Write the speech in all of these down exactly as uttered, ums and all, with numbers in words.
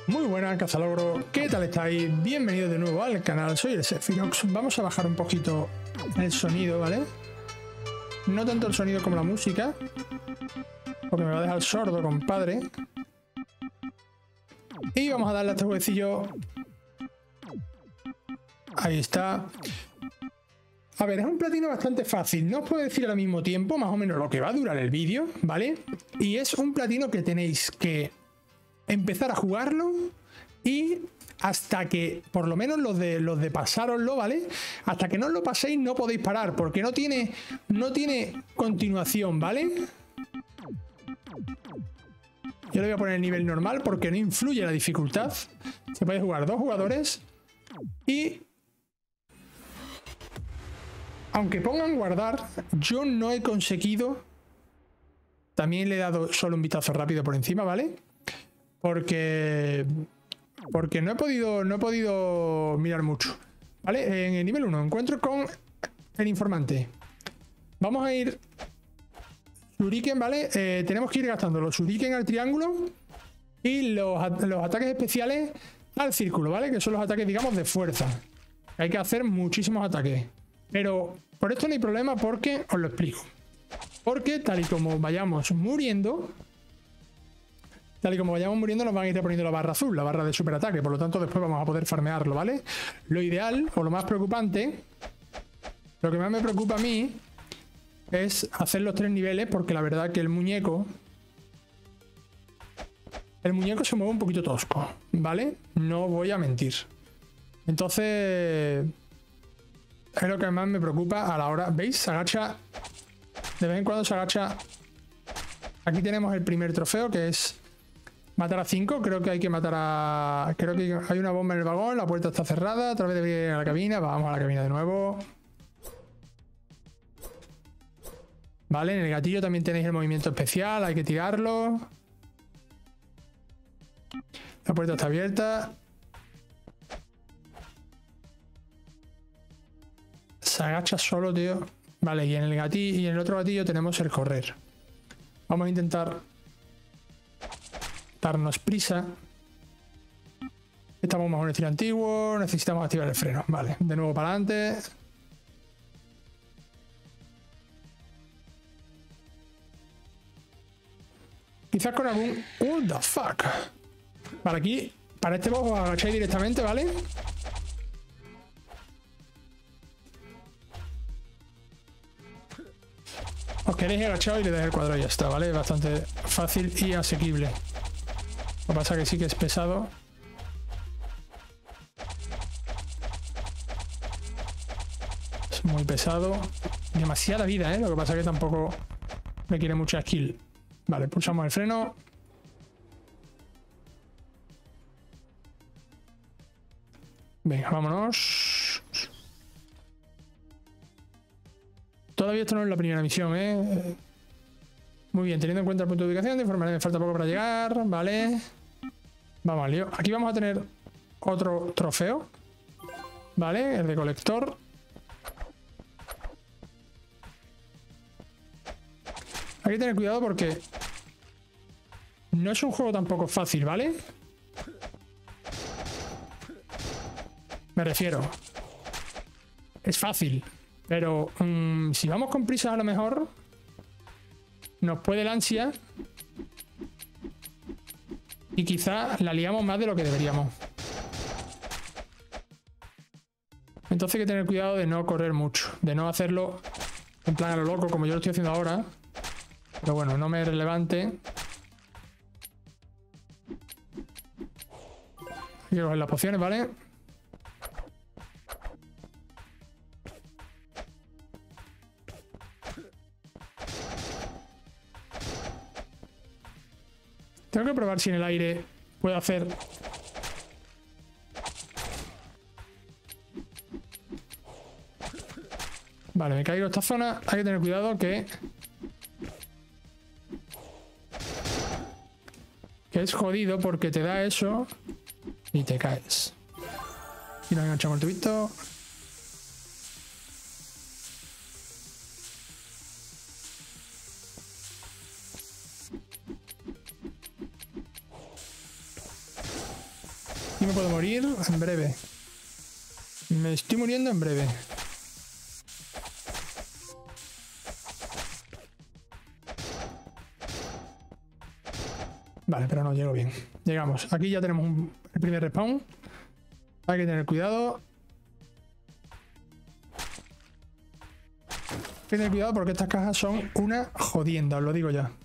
Muy buenas, cazalogro, ¿qué tal estáis? Bienvenidos de nuevo al canal, soy el Sephirox. Vamos a bajar un poquito el sonido, ¿vale? No tanto el sonido como la música, porque me va a dejar sordo, compadre. Y vamos a darle a este huevecillo. Ahí está. A ver, es un platino bastante fácil. No os puedo decir al mismo tiempo más o menos lo que va a durar el vídeo, ¿vale? Y es un platino que tenéis que empezar a jugarlo y hasta que, por lo menos los de los de pasároslo, ¿vale? Hasta que no os lo paséis no podéis parar, porque no tiene, no tiene continuación, ¿vale? Yo le voy a poner el nivel normal porque no influye la dificultad. Se puede jugar dos jugadores y... aunque pongan guardar, yo no he conseguido... También le he dado solo un vistazo rápido por encima, ¿vale? Porque... Porque no he podido, no he podido mirar mucho. ¿Vale? En el nivel uno encuentro con el informante. Vamos a ir... Shuriken, ¿vale? Eh, tenemos que ir gastando los Shuriken al triángulo y los, los ataques especiales al círculo, ¿vale? Que son los ataques, digamos, de fuerza. Hay que hacer muchísimos ataques. Pero por esto no hay problema porque os lo explico. Porque tal y como vayamos muriendo, tal y como vayamos muriendo nos van a ir reponiendo la barra azul, la barra de superataque. Por lo tanto después vamos a poder farmearlo, ¿vale? Lo ideal o lo más preocupante, lo que más me preocupa a mí es hacer los tres niveles, porque la verdad que el muñeco el muñeco se mueve un poquito tosco, ¿vale? No voy a mentir. Entonces es lo que más me preocupa a la hora. ¿Veis? Se agacha. De vez en cuando se agacha. Aquí tenemos el primer trofeo, que es matar a cinco. Creo que hay que matar a... Creo que hay una bomba en el vagón. La puerta está cerrada. Otra vez debería ir a la cabina. Vamos a la cabina de nuevo. Vale, en el gatillo también tenéis el movimiento especial. Hay que tirarlo. La puerta está abierta. Se agacha solo, tío. Vale, y en el gatillo y en el otro gatillo tenemos el correr. Vamos a intentar darnos prisa. Estamos más en un estilo antiguo. Necesitamos activar el freno. Vale, de nuevo para adelante. Quizás con algún... What the fuck. Vale, aquí, para este boss os agacháis directamente, ¿vale? Os queréis agachado y le dais el cuadro y ya está, ¿vale? Bastante fácil y asequible. Lo que pasa que sí que es pesado. Es muy pesado. Demasiada vida, ¿eh? Lo que pasa que tampoco requiere mucha skill. Vale, pulsamos el freno. Venga, vámonos. Todavía esto no es la primera misión, ¿eh? Muy bien, teniendo en cuenta el punto de ubicación, de informaré, me falta poco para llegar, ¿vale? Vamos al lío. Aquí vamos a tener otro trofeo, ¿vale? El de colector. Hay que tener cuidado porque no es un juego tampoco fácil, ¿vale? Me refiero. Es fácil. Pero um, si vamos con prisas a lo mejor nos puede el ansia y quizá la liamos más de lo que deberíamos. Entonces hay que tener cuidado de no correr mucho, de no hacerlo en plan a lo loco como yo lo estoy haciendo ahora. Pero bueno, no me es relevante. Hay que coger las pociones, ¿vale? Tengo que probar si en el aire puedo hacer... Vale, me caigo en esta zona. Hay que tener cuidado que... Que es jodido porque te da eso y te caes. Y nos enganchamos el tubito. Aquí me puedo morir en breve. Me estoy muriendo en breve. Vale, pero no llego bien. Llegamos. Aquí ya tenemos un, el primer respawn. Hay que tener cuidado. Hay que tener cuidado porque estas cajas son una jodienda, os lo digo ya.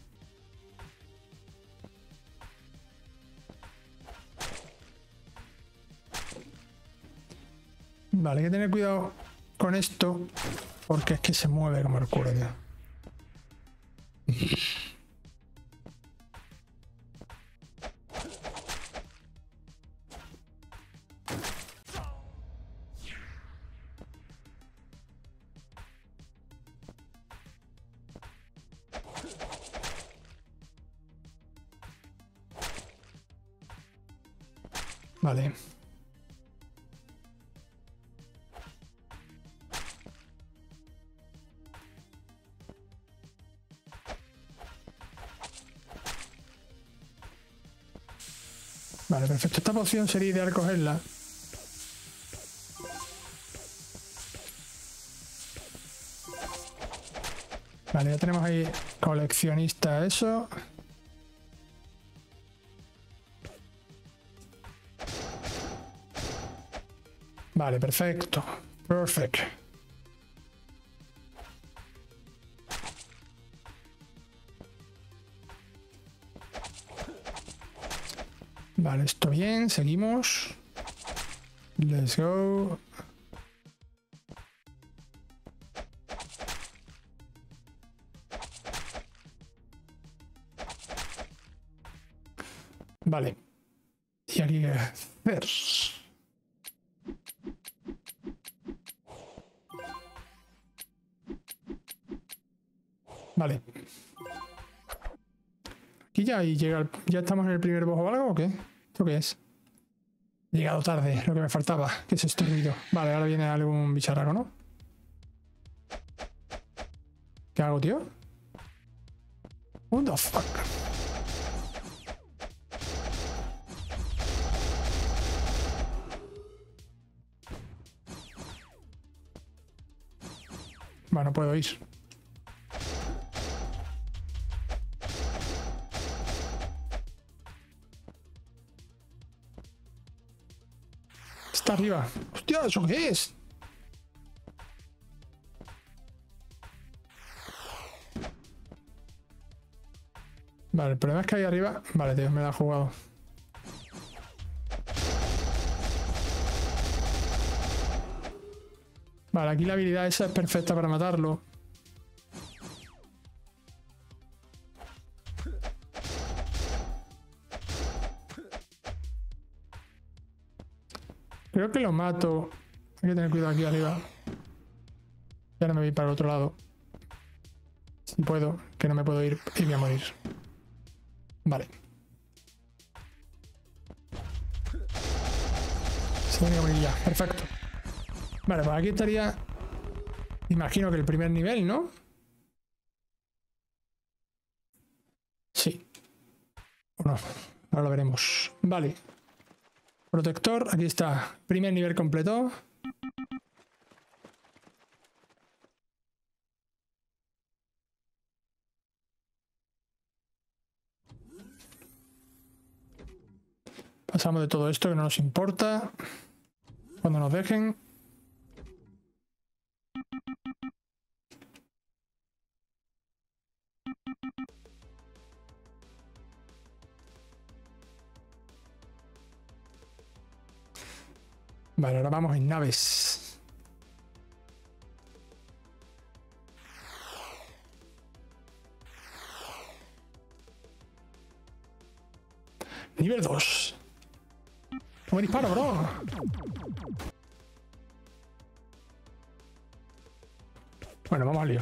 Vale, hay que tener cuidado con esto porque es que se mueve como el culo, tío. Vale. Vale, perfecto. Esta poción sería ideal cogerla. Vale, ya tenemos ahí coleccionista eso. Vale, perfecto. Perfect. Vale, esto bien, seguimos. Let's go. Vale. Y aquí qué hacer. Vale. Aquí ya, y llega el, ya estamos en el primer boss o algo, ¿o qué? ¿Esto qué es? He llegado tarde, lo que me faltaba. ¿Qué es este ruido? Vale, ahora viene algún bicharraco, ¿no? ¿Qué hago, tío? What the fuck? Bueno, puedo ir. Está arriba. Hostia, ¿eso qué es? Vale, el problema es que ahí arriba... Vale, tío, me la ha jugado. Vale, aquí la habilidad esa es perfecta para matarlo. Creo que lo mato. Hay que tener cuidado aquí arriba. Y ahora me voy para el otro lado. Si puedo, que no me puedo ir y voy a morir. Vale. Se tiene que morir ya. Perfecto. Vale, pues aquí estaría... Imagino que el primer nivel, ¿no? Sí. O no. Ahora lo veremos. Vale. Protector, aquí está. Primer nivel completo. Pasamos de todo esto que no nos importa. Cuando nos dejen. Vale, ahora vamos en naves. Nivel dos. No me disparo, bro. Bueno, vamos al lío.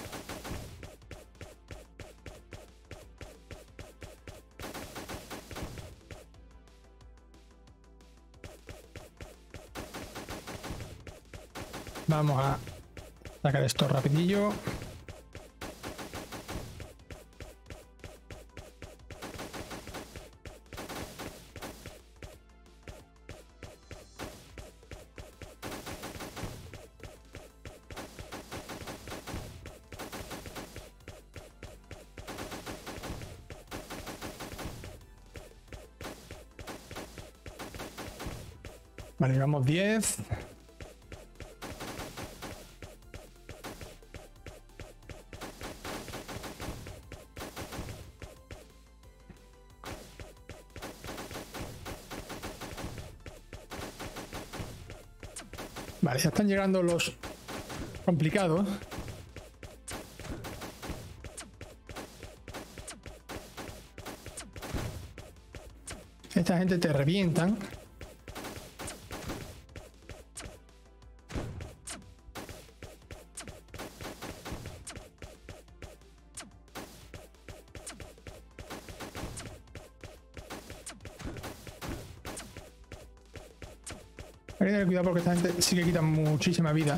Vamos a sacar esto rapidillo. Vale, llevamos diez. Vale, ya están llegando los complicados. Esta gente te revientan. Hay que tener cuidado porque esta gente sí que quita muchísima vida.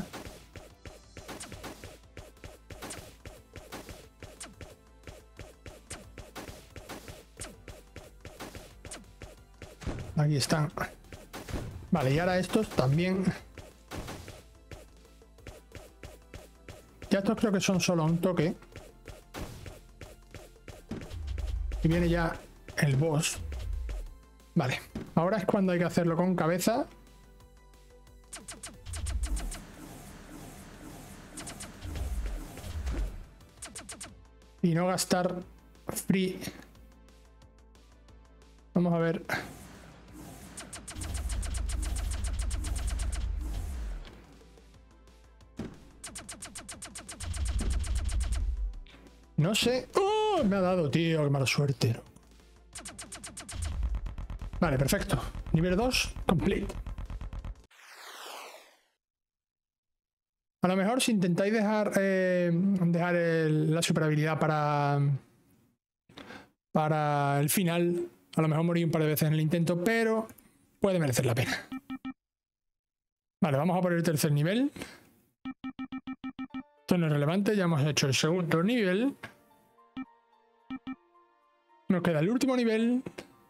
Aquí están. Vale, y ahora estos también. Ya estos creo que son solo un toque. Y viene ya el boss. Vale, ahora es cuando hay que hacerlo con cabeza. Y no gastar free. Vamos a ver. No sé. ¡Oh! Me ha dado, tío. Qué mala suerte. Vale, perfecto. Nivel dos, complete. A lo mejor si intentáis dejar, eh, dejar el, la superabilidad para, para el final, a lo mejor morí un par de veces en el intento, pero puede merecer la pena. Vale, vamos a por el tercer nivel. Esto no es relevante, ya hemos hecho el segundo nivel. Nos queda el último nivel.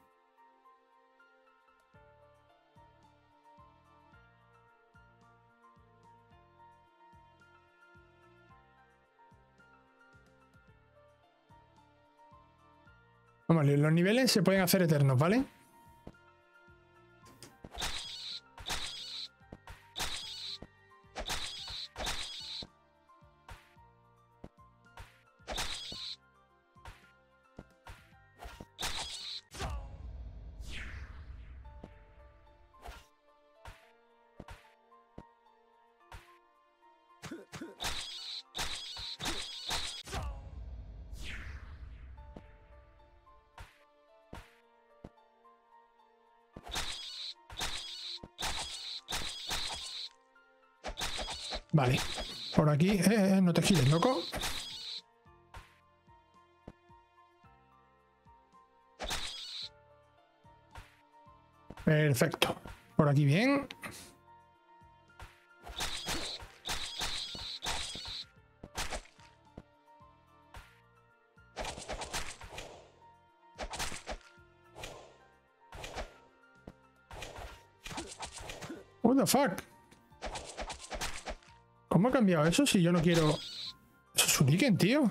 Vamos a ver, los niveles se pueden hacer eternos, ¿vale? Vale, por aquí, eh, no te gires, loco. Perfecto, por aquí bien. What the fuck? ¿Cómo ha cambiado eso si yo no quiero... Eso es Shuriken, tío.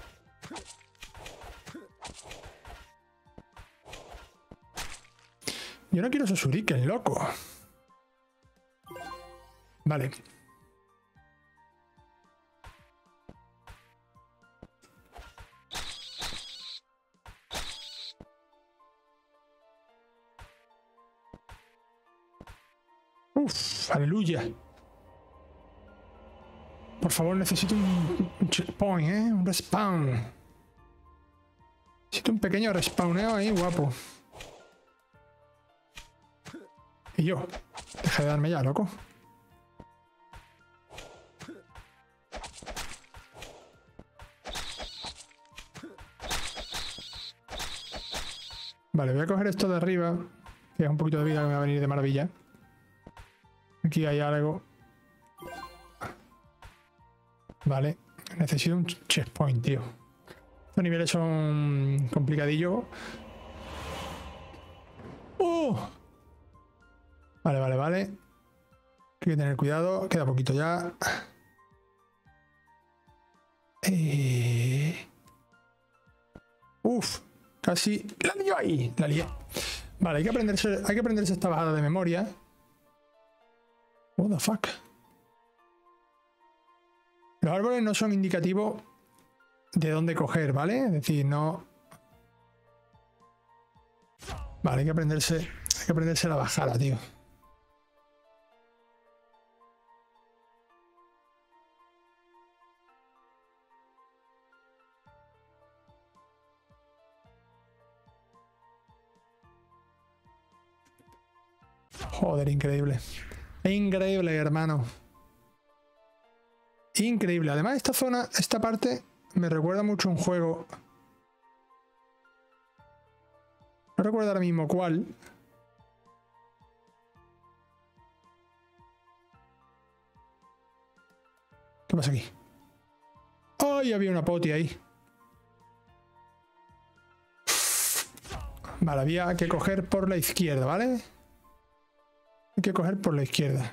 Yo no quiero esos Shuriken, loco. Vale. Uf, aleluya. Por favor, necesito un, un checkpoint, ¿eh? Un respawn. Necesito un pequeño respawneo ahí, guapo. Y yo. Deja de darme ya, loco. Vale, voy a coger esto de arriba, que es un poquito de vida que me va a venir de maravilla. Aquí hay algo. Vale, necesito un checkpoint, tío. Estos niveles son complicadillos. ¡Oh! Vale, vale, vale. Hay que tener cuidado. Queda poquito ya. Eh... Uf, casi la lié ahí. La lié. Vale, hay que aprenderse, hay que aprenderse esta bajada de memoria. What the fuck. Los árboles no son indicativos de dónde coger, ¿vale? Es decir, no... Vale, hay que aprenderse, hay que aprenderse la bajada, tío. Joder, increíble. Increíble, hermano. Increíble. Además, esta zona, esta parte, me recuerda mucho a un juego. No recuerdo ahora mismo cuál. ¿Qué pasa aquí? ¡Ay! Había una poti ahí. Vale, había que coger por la izquierda, ¿vale? Hay que coger por la izquierda.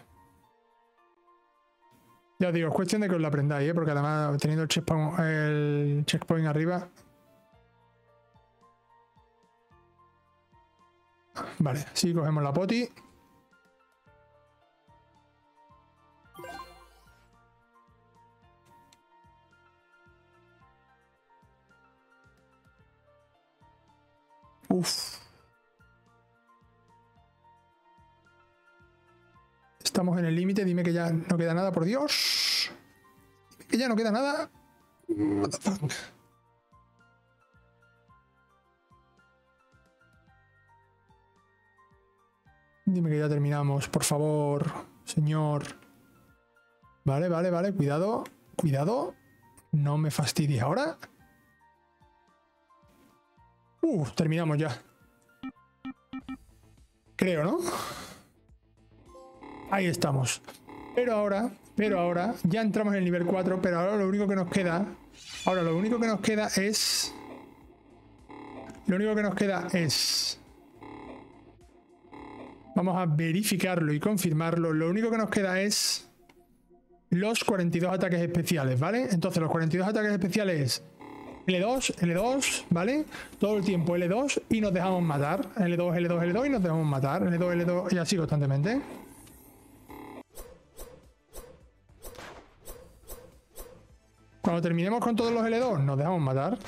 Ya os digo, es cuestión de que os lo aprendáis, ¿eh? Porque además teniendo el checkpoint, el checkpoint arriba... Vale, sí, cogemos la poti. Uf. Estamos en el límite, dime que ya no queda nada, por Dios. Dime que ya no queda nada. What the fuck. Dime que ya terminamos, por favor, señor. Vale, vale, vale, cuidado, cuidado. No me fastidies ahora. Uh, terminamos ya. Creo, ¿no? Ahí estamos. Pero ahora, pero ahora, ya entramos en el nivel cuatro, pero ahora lo único que nos queda, ahora lo único que nos queda es, lo único que nos queda es, vamos a verificarlo y confirmarlo, lo único que nos queda es los cuarenta y dos ataques especiales, ¿vale? Entonces los cuarenta y dos ataques especiales es L dos, L dos, ¿vale? Todo el tiempo L dos y nos dejamos matar. L dos, L dos, L dos y nos dejamos matar. L dos, L dos y así constantemente. Cuando terminemos con todos los L dos, nos dejamos matar.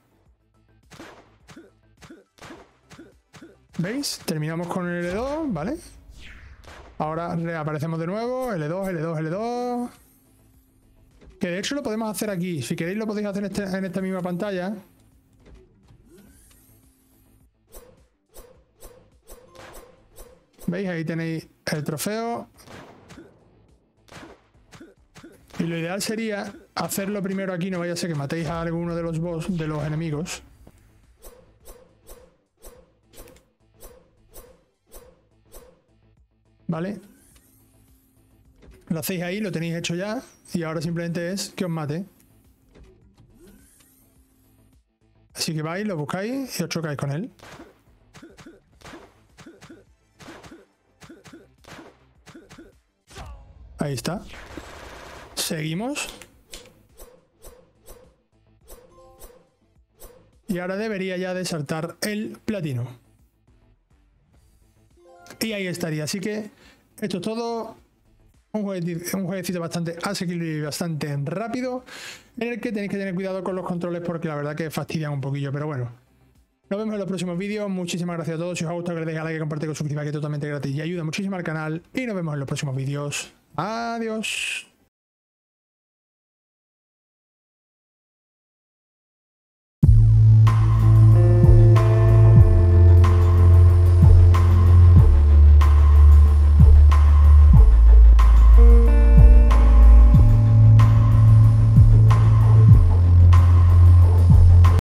¿Veis? Terminamos con el L dos, ¿vale? Ahora reaparecemos de nuevo. L dos, L dos, L dos. Que de hecho lo podemos hacer aquí. Si queréis lo podéis hacer en, este, en esta misma pantalla. ¿Veis? Ahí tenéis el trofeo. Y lo ideal sería hacerlo primero aquí, no vaya a ser que matéis a alguno de los boss, de los enemigos. ¿Vale? Lo hacéis ahí, lo tenéis hecho ya. Y ahora simplemente es que os mate. Así que vais, lo buscáis y os chocáis con él. Ahí está. Seguimos. Y ahora debería ya de saltar el platino. Y ahí estaría. Así que esto es todo. Un, jueguecito, un jueguecito bastante asequible y bastante rápido, en el que tenéis que tener cuidado con los controles porque la verdad que fastidian un poquillo, pero bueno. Nos vemos en los próximos vídeos. Muchísimas gracias a todos. Si os ha gustado, que le deis a like, que compartáis, que os suscribáis, que es totalmente gratis y ayuda muchísimo al canal. Y nos vemos en los próximos vídeos. Adiós.